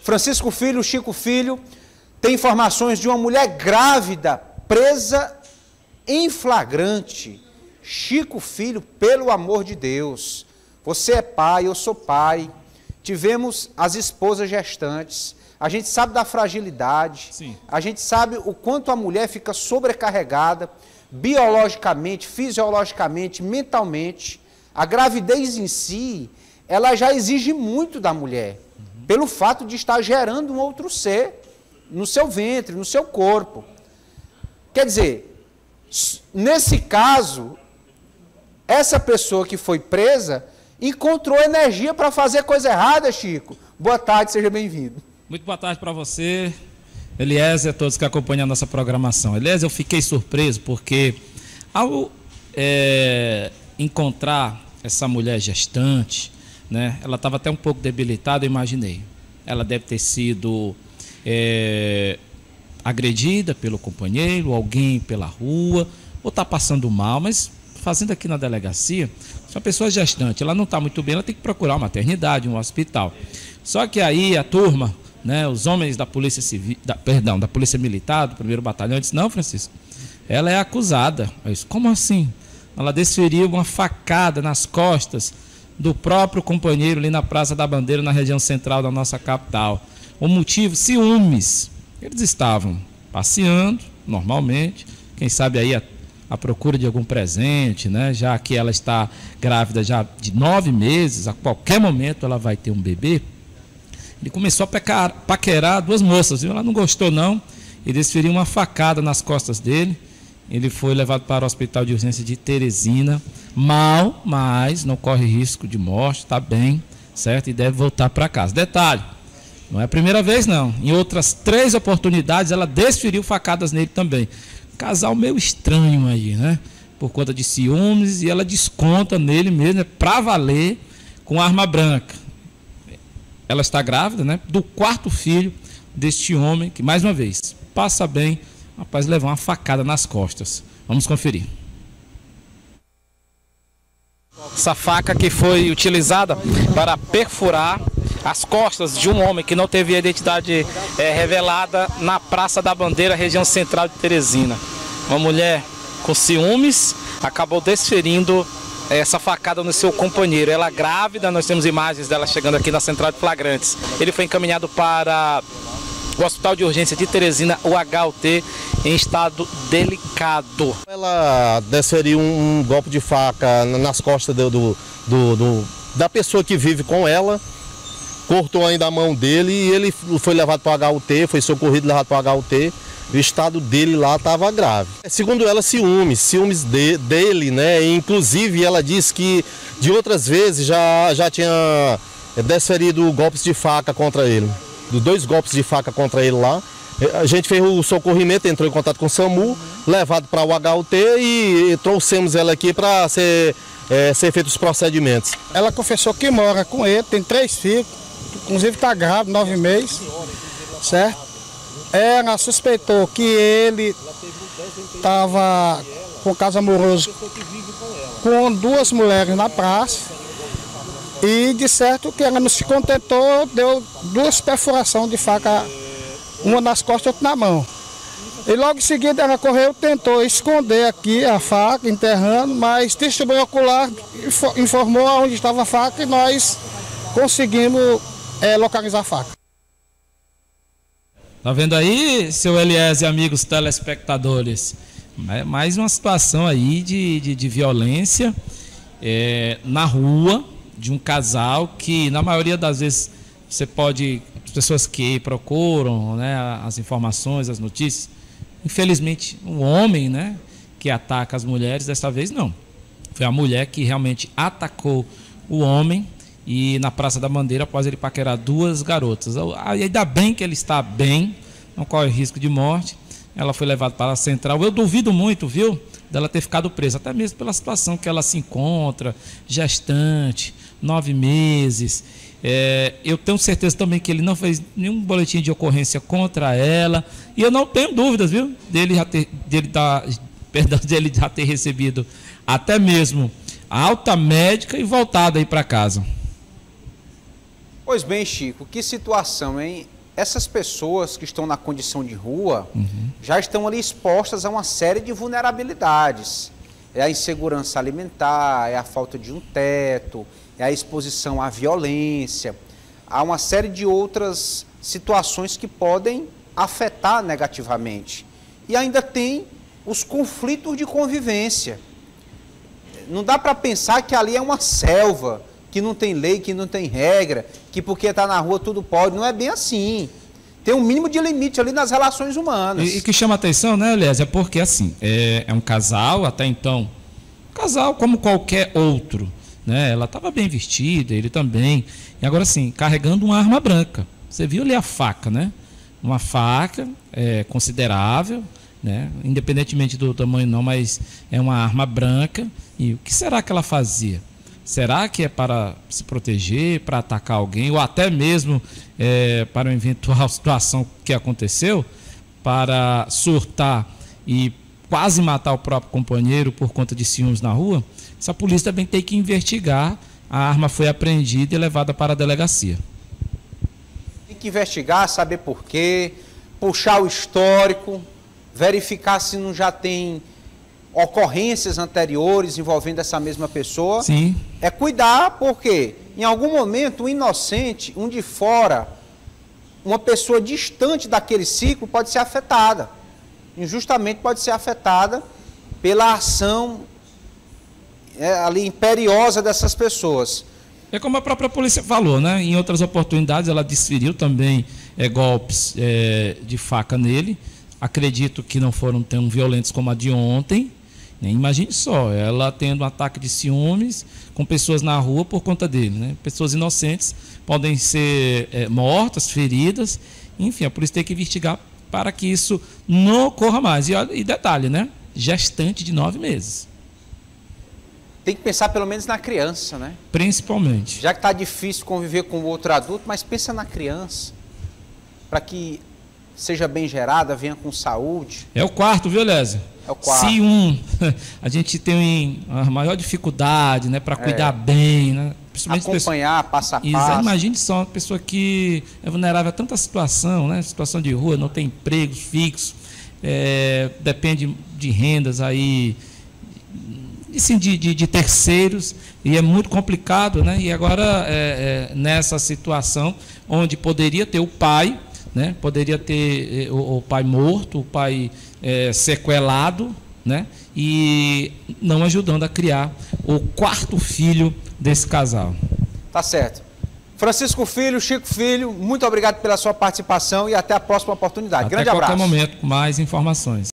Francisco Filho, Chico Filho, tem informações de uma mulher grávida, presa em flagrante. Chico Filho, pelo amor de Deus, você é pai, eu sou pai, tivemos as esposas gestantes, a gente sabe da fragilidade, sim, a gente sabe o quanto a mulher fica sobrecarregada, biologicamente, fisiologicamente, mentalmente. A gravidez em si, ela já exige muito da mulher, pelo fato de estar gerando um outro ser no seu ventre, no seu corpo. Quer dizer, nesse caso, essa pessoa que foi presa encontrou energia para fazer coisa errada, Chico. Boa tarde, seja bem-vindo. Muito boa tarde para você, Eliezer, e a todos que acompanham a nossa programação. Eliezer, eu fiquei surpreso porque ao encontrar essa mulher gestante, né, ela estava até um pouco debilitada, eu imaginei. Ela deve ter sido agredida pelo companheiro, alguém pela rua, ou está passando mal, mas fazendo aqui na delegacia, se uma pessoa gestante, ela não está muito bem, ela tem que procurar uma maternidade, um hospital. Só que aí a turma, né, os homens da Polícia Civil, da Polícia Militar, do 1º Batalhão, disse, não, Francisco, ela é acusada. Eu disse, como assim? Ela desferiu uma facada nas costas do próprio companheiro ali na Praça da Bandeira, na região central da nossa capital. O motivo, ciúmes. Eles estavam passeando, normalmente, quem sabe aí a procura de algum presente, né? Já que ela está grávida já de 9 meses, a qualquer momento ela vai ter um bebê. Ele começou a paquerar 2 moças, viu? Ela não gostou não, e desferiu uma facada nas costas dele. Ele foi levado para o Hospital de Urgência de Teresina, mal, mas não corre risco de morte, está bem, certo? E deve voltar para casa. Detalhe, não é a primeira vez não, em outras 3 oportunidades ela desferiu facadas nele também. Casal meio estranho aí, né? Por conta de ciúmes, e ela desconta nele mesmo, para valer, com arma branca. Ela está grávida, né? Do 4º filho deste homem, que mais uma vez, passa bem, rapaz, levou uma facada nas costas. Vamos conferir. Essa faca que foi utilizada para perfurar as costas de um homem que não teve a identidade revelada na Praça da Bandeira, região central de Teresina. Uma mulher com ciúmes acabou desferindo essa facada no seu companheiro. Ela grávida, nós temos imagens dela chegando aqui na central de flagrantes. Ele foi encaminhado para o Hospital de Urgência de Teresina, o HUT, em estado delicado. Ela desferiu um golpe de faca nas costas da pessoa que vive com ela, cortou ainda a mão dele e ele foi levado para o HUT, foi socorrido e levado para o HUT. O estado dele lá estava grave. Segundo ela, ciúmes dele, né? E, inclusive, ela disse que de outras vezes já tinha desferido golpes de faca contra ele. 2 golpes de faca contra ele lá. A gente fez o socorrimento, entrou em contato com o SAMU, levado para o HUT e trouxemos ela aqui para ser feitos os procedimentos. Ela confessou que mora com ele, tem 3 filhos, inclusive está grávida, 9 meses, certo? Ela suspeitou que ele estava com caso amoroso com 2 mulheres na praça e de certo que ela não se contentou, deu 2 perfurações de faca, uma nas costas e outra na mão. E logo em seguida ela correu, tentou esconder aqui a faca, enterrando, mas testemunho ocular informou onde estava a faca e nós conseguimos localizar a faca. Tá vendo aí, seu Eliezer e amigos telespectadores? Mais uma situação aí de violência na rua, de um casal que, na maioria das vezes, você pode... As pessoas que procuram, né, as informações, as notícias, infelizmente, um homem, né, que ataca as mulheres, dessa vez não. Foi a mulher que realmente atacou o homem, e na Praça da Bandeira, após ele paquerar 2 garotas. Ainda bem que ele está bem, não corre risco de morte. Ela foi levada para a central. Eu duvido muito, viu, dela ter ficado presa, até mesmo pela situação que ela se encontra, gestante, 9 meses. Eu tenho certeza também que ele não fez nenhum boletim de ocorrência contra ela. E eu não tenho dúvidas, viu, dele já ter recebido até mesmo a alta médica e voltado aí para casa. Pois bem, Chico, que situação, hein? essas pessoas que estão na condição de rua já estão ali expostas a uma série de vulnerabilidades. É a insegurança alimentar, é a falta de um teto, é a exposição à violência, há uma série de outras situações que podem afetar negativamente. E ainda tem os conflitos de convivência. Não dá para pensar que ali é uma selva, que não tem lei, que não tem regra, que porque está na rua tudo pode. Não é bem assim. Tem um mínimo de limite ali nas relações humanas. E que chama atenção, né, Elias? É porque, assim, é um casal, até então, casal como qualquer outro, né? Ela estava bem vestida, ele também. E agora, assim, carregando uma arma branca. Você viu ali a faca, né? Uma faca considerável, né? Independentemente do tamanho não, mas é uma arma branca. E o que será que ela fazia? Será que é para se proteger, para atacar alguém, ou até mesmo para uma eventual situação que aconteceu, para surtar e quase matar o próprio companheiro por conta de ciúmes na rua? Essa polícia também tem que investigar. A arma foi apreendida e levada para a delegacia. Tem que investigar, saber por quê, puxar o histórico, verificar se não já tem ocorrências anteriores envolvendo essa mesma pessoa. Sim. É cuidar, porque em algum momento um inocente, um de fora, uma pessoa distante daquele ciclo pode ser afetada. Injustamente pode ser afetada pela ação ali imperiosa dessas pessoas. É como a própria polícia falou, né? Em outras oportunidades ela desferiu também golpes de faca nele. Acredito que não foram tão violentos como a de ontem. Imagine só, ela tendo um ataque de ciúmes com pessoas na rua por conta dele, né? Pessoas inocentes podem ser mortas, feridas. Enfim, a polícia tem que investigar para que isso não ocorra mais. E detalhe, né? Gestante de 9 meses. Tem que pensar pelo menos na criança, né? Principalmente. Já que está difícil conviver com o outro adulto, mas pensa na criança, para que seja bem gerada, venha com saúde. É o quarto, viu, Lésia? É o quarto. Se a gente tem a maior dificuldade, né, para cuidar bem, né? Principalmente acompanhar, passo a passo. Imagine só, uma pessoa que é vulnerável a tanta situação, né? Situação de rua, não tem emprego fixo, depende de rendas aí, assim, de terceiros, e é muito complicado, né? E agora, nessa situação, onde poderia ter o pai, né? Poderia ter o pai morto, o pai sequelado, né? E não ajudando a criar o quarto filho desse casal. Tá certo. Francisco Filho, Chico Filho, muito obrigado pela sua participação e até a próxima oportunidade. Grande abraço. Até qualquer momento, com mais informações.